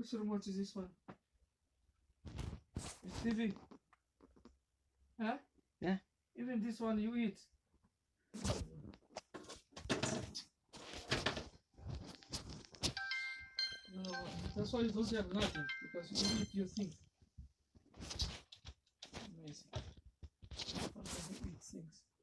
Whose remote is this one? It's TV. Huh? Yeah. Even this one you eat. No, that's why you don't have nothing, because you eat your things. Amazing. How can you eat things?